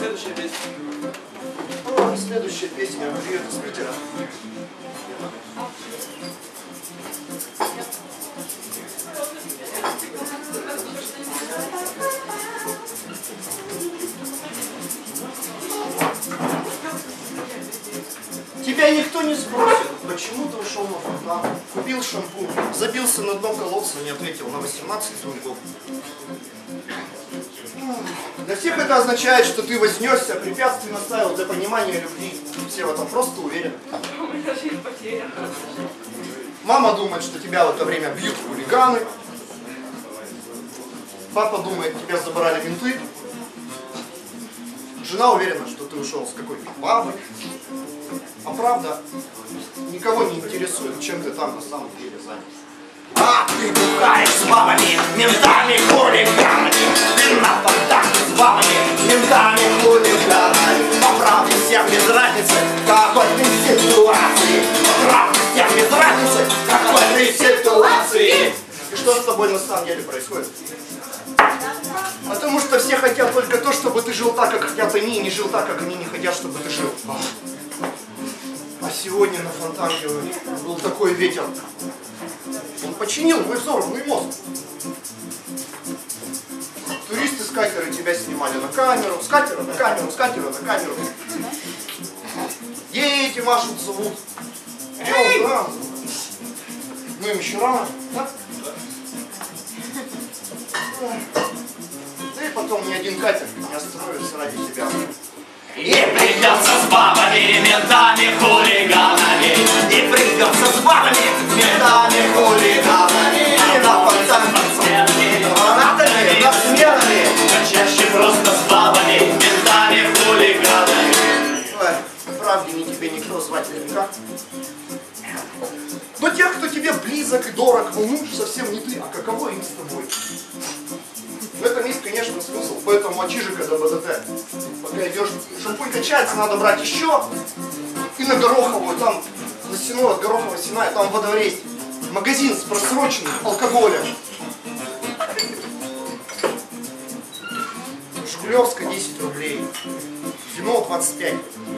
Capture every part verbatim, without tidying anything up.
следующая песня. О, следующая песня. Привет из Питера. Тебя никто не спросит, почему ты ушел на фонтан, купил шампунь, забился на дно колодца, не ответил на восемнадцать звонков. Для всех это означает, что ты вознесся, препятствий наставил для понимания любви. Все в этом просто уверены. Мама думает, что тебя в это время бьют хулиганы. Папа думает, тебя забрали менты. Жена уверена, что ты ушел с какой-то бабой. А правда, никого не интересует, чем ты там на самом деле занят. А ты бухаешь с бабами, ментами, хулиганами. Ты на фонтане с бабами, ментами, хулиганами. По правде всем без разницы, какой ты ситуации. По правде всем без разницы, какой ты ситуации. И что с тобой на самом деле происходит? Потому что все хотят только то, чтобы ты жил так, как хотят они, и не жил так, как они не хотят, чтобы ты жил. А сегодня на фонтанке был такой ветер. Он починил мой взорванный мозг. Туристы с катера тебя снимали на камеру, с катера на камеру, с катера на камеру. Дети машут, зовут. Эй! Да. Ну им еще рано, да? Да и потом ни один катер не остановится ради тебя. И придется с бабами, ментами, хулиганами. И придется с бабами, ментами, хулиганами. И на фонтан смерти, фанатами, насмертными. Но чаще просто с бабами, ментами, хулиганами. Ой, правде не тебе никто звать никак. Но тех, кто тебе близок и дорог, волнуешь совсем не ты, а каково им с тобой. В этом есть, конечно, смысл, поэтому мочи же, когда БДТ. Пока идешь, шампунь качается, надо брать еще. И на Гороховую, там, на сено от Горохова Сина, там во дворе есть магазин с просроченным алкоголем. Жигулевская десять рублей. Вино двадцать пять.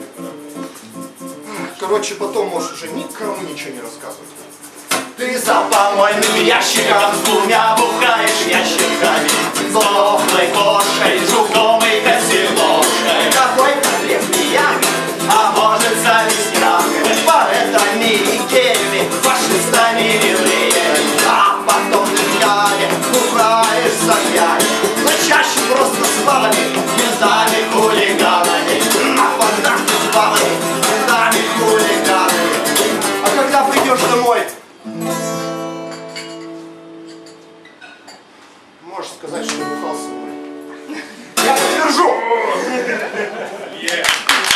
Короче, потом можешь уже никому ничего не рассказывать. Ты за помойным ящиком с двумя бухаешь ящиками, сдохлой кошкой, жуком и косилошкой. Какой-то древний ягод, а может завистниками, поэтами и геями, фашистами и евреями. А потом ты пьяни, бухаешь с огнями, но чаще просто с бабами, ментами, хулиганами. На фонтане с бабами, ментами, хулиганами. А когда придешь домой, можешь сказать, что бухал со мной. Я подтвержу! Yeah.